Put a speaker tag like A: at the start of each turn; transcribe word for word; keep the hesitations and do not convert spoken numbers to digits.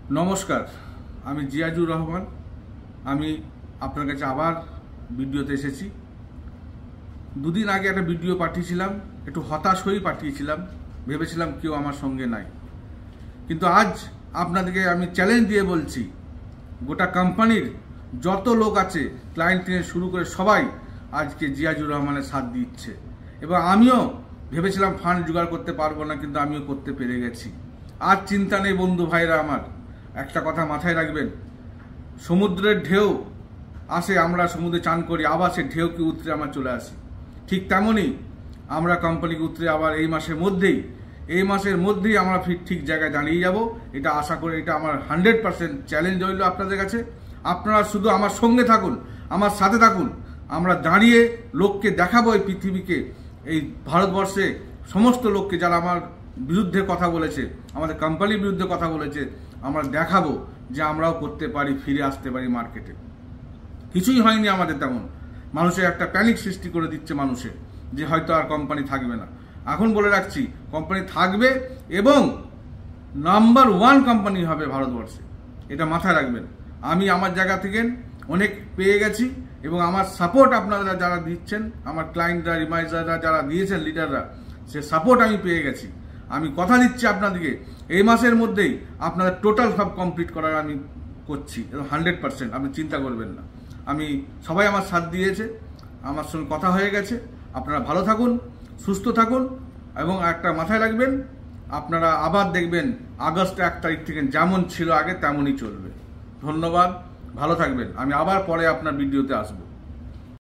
A: নমস্কার, আমি জিয়াজুর রহমান। আমি আপনার কাছে আবার ভিডিওতে এসেছি। দুদিন আগে একটা ভিডিও পাঠিয়েছিলাম, একটু হতাশ হয়েই পাঠিয়েছিলাম, ভেবেছিলাম কেউ আমার সঙ্গে নাই। কিন্তু আজ আপনাদেরকে আমি চ্যালেঞ্জ দিয়ে বলছি, গোটা কোম্পানির যত লোক আছে, ক্লায়েন্ট থেকে শুরু করে সবাই আজকে জিয়াজুর রহমানের সাথ দিচ্ছে। এবং আমিও ভেবেছিলাম ফান্ড জোগাড় করতে পারবো না, কিন্তু আমিও করতে পেরে গেছি। আর চিন্তা নেই বন্ধু ভাইরা আমার, একটা কথা মাথায় রাখবেন, সমুদ্রের ঢেউ আসে, আমরা সমুদ্রে চান করি, আবার সে ঢেউকে উতরে আমরা চলে আসি। ঠিক তেমনই আমরা কোম্পানিকে উতরে আবার এই মাসের মধ্যেই এই মাসের মধ্যেই আমরা ঠিক জায়গায় দাঁড়িয়ে যাব, এটা আশা করি। এটা আমার হান্ড্রেড পার্সেন্ট চ্যালেঞ্জ রইল আপনাদের কাছে। আপনারা শুধু আমার সঙ্গে থাকুন, আমার সাথে থাকুন। আমরা দাঁড়িয়ে লোককে দেখাবো, এই পৃথিবীকে, এই ভারতবর্ষে সমস্ত লোককে যারা আমার বিরুদ্ধে কথা বলেছে, আমাদের কোম্পানির বিরুদ্ধে কথা বলেছে, আমরা দেখাবো যে আমরাও করতে পারি, ফিরে আসতে পারি মার্কেটে। কিছুই হয়নি আমাদের তেমন। মানুষের একটা প্যানিক সৃষ্টি করে দিচ্ছে মানুষের, যে হয়তো আর কোম্পানি থাকবে না। এখন বলে রাখছি, কোম্পানি থাকবে এবং নাম্বার ওয়ান কোম্পানি হবে ভারতবর্ষে, এটা মাথায় রাখবেন। আমি আমার জায়গা থেকে অনেক পেয়ে গেছি এবং আমার সাপোর্ট আপনারা যারা দিচ্ছেন, আমার ক্লায়েন্টরা, রিমাইজাররা যারা দিয়েছেন, লিডাররা, সে সাপোর্ট আমি পেয়ে গেছি। আমি কথা দিচ্ছি আপনাদেরকে, এই মাসের মধ্যেই আপনাদের টোটাল সব কমপ্লিট করার আমি করছি, হান্ড্রেড পার্সেন্ট। আপনি চিন্তা করবেন না। আমি সবাই আমার সাথ দিয়েছে, আমার সঙ্গে কথা হয়ে গেছে। আপনারা ভালো থাকুন, সুস্থ থাকুন এবং একটা মাথায় রাখবেন, আপনারা আবার দেখবেন আগস্ট এক তারিখ থেকে যেমন ছিল আগে তেমনই চলবে। ধন্যবাদ, ভালো থাকবেন। আমি আবার পরে আপনার ভিডিওতে আসবো।